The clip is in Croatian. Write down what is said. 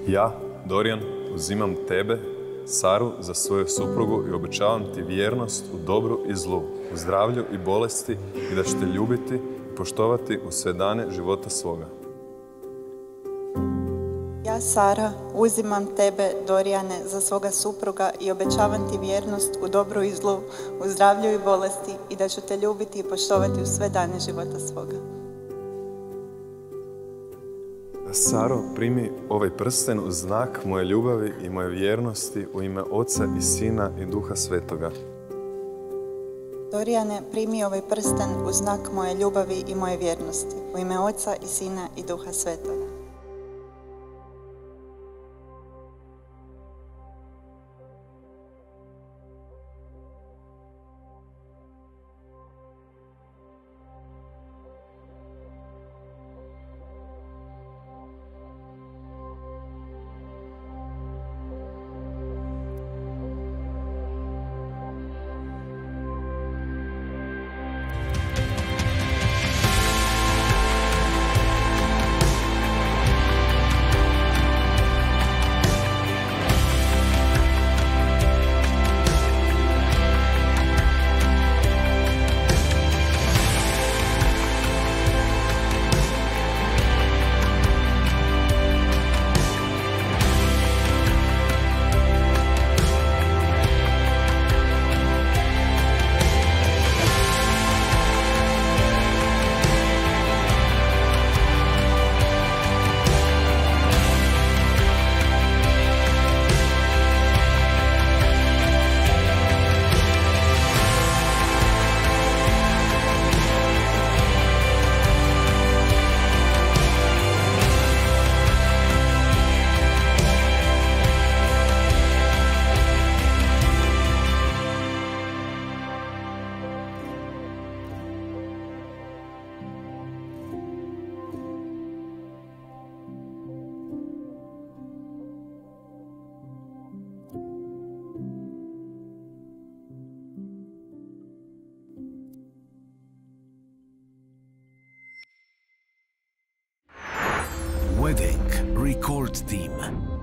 Ja, Dorijan, uzimam tebe, Saru, za svoju suprugu i obećavam ti vjernost u dobru i zlu, u zdravlju i bolesti i da ću te ljubiti i poštovati u sve dane života svoga. Ja, Sara, uzimam tebe, Dorijane, za svoga supruga i obećavam ti vjernost u dobru i zlu, u zdravlju i bolesti i da ću te ljubiti i poštovati u sve dane života svoga. Saro, primi ovaj prsten u znak moje ljubavi i moje vjernosti u ime Oca i Sina i Duha Svetoga. Dorijane, primi ovaj prsten u znak moje ljubavi i moje vjernosti u ime Oca i Sina i Duha Svetoga. Wedding Record Team.